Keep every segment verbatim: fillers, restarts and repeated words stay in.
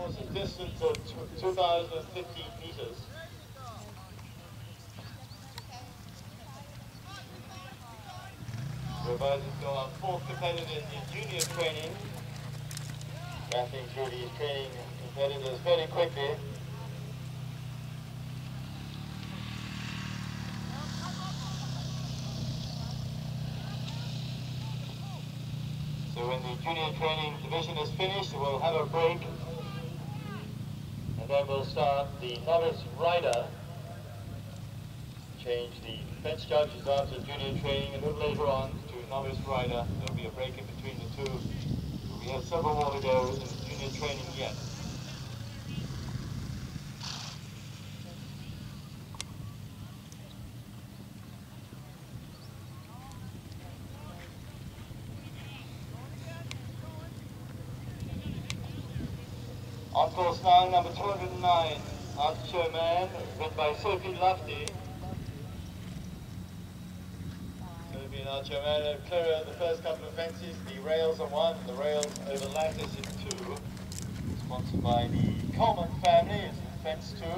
course, a distance of two thousand fifteen meters. We're about to go our fourth competitors in junior training. Ramping through these training competitors very quickly. So when the junior training division is finished, we'll have a break. And then we'll start the novice rider. Change the fence judges after junior training a little later on to novice rider. There'll be a break in between the two. We have several more to go in junior training yet. On course now, number two hundred nine, Showtime, ridden by Sophie Lofty. Sophie and Showtime have cleared the first couple of fences. The rails are one, and the rails over lattice is two. Sponsored by the Tallman family, it's fence two.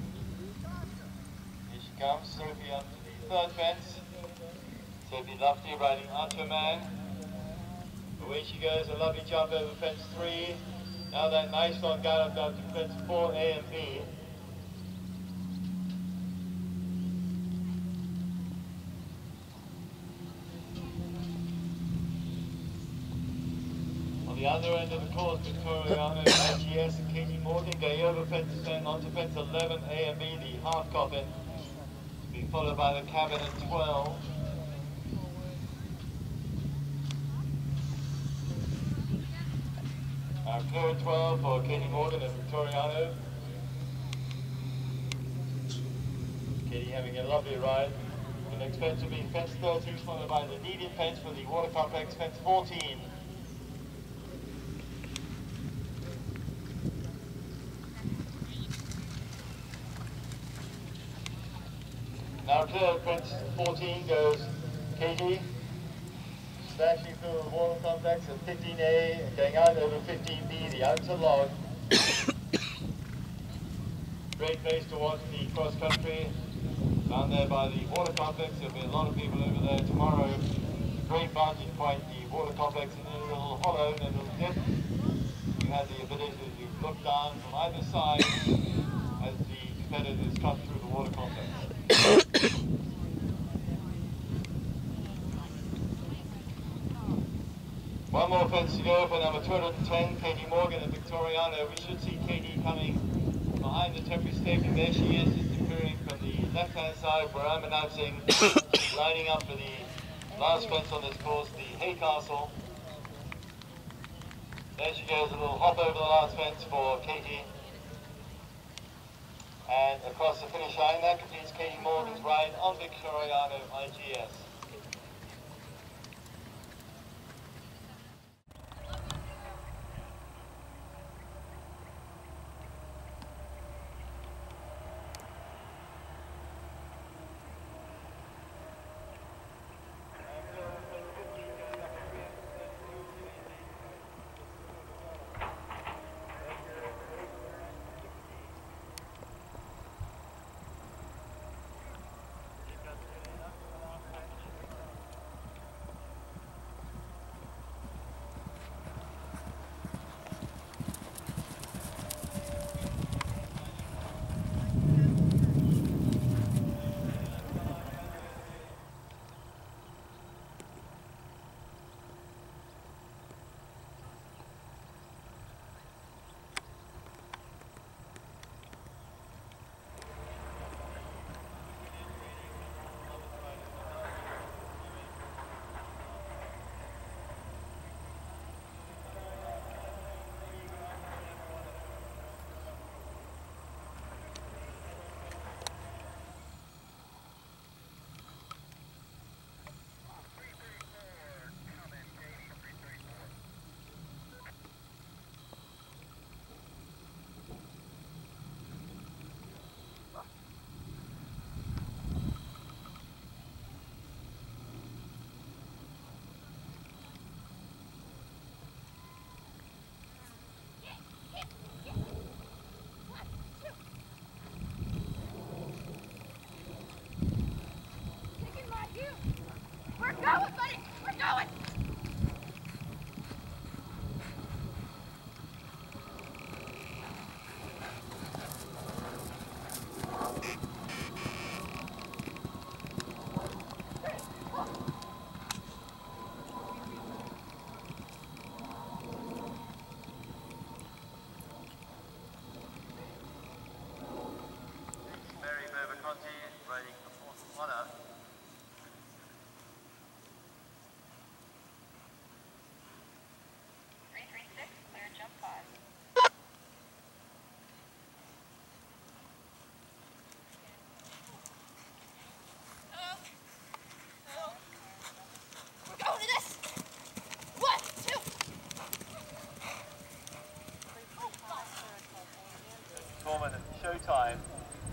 Here she comes, Sophie up to the third fence. Sophie Lofty riding Showtime. Away she goes, a lovely jump over fence three. Now that nice one galloped up to fence four A and B. On the other end of the course, Victoriano, I G S and Katie Morgan going over fence ten onto fence eleven A and B, the half coffin, to be followed by the cabin at twelve. Uh, clear at twelve for Katie Morgan and Victoriano. Katie having a lovely ride. The next fence will be fence thirteen, followed by the needed fence for the water complex, fence fourteen. Now clear at fence fourteen goes Katie. Dashing through the water complex at fifteen A and going out over fifteen B, the outer log. Great place to watch the cross country. Down there by the water complex, there'll be a lot of people over there tomorrow. Great vantage point, the water complex in a little hollow, in a little dip. You have the ability to look down from either side as the competitors come through the water complex. One more fence to go for number two hundred ten, Katie Morgan and Victoriano. We should see Katie coming behind the temporary stapling. There she is, just appearing from the left-hand side where I'm announcing, lining up for the last fence on this course, the Hay Castle. There she goes, a little hop over the last fence for Katie. And across the finish line, that completes Katie Morgan's ride on Victoriano I G S. Tallman and Showtime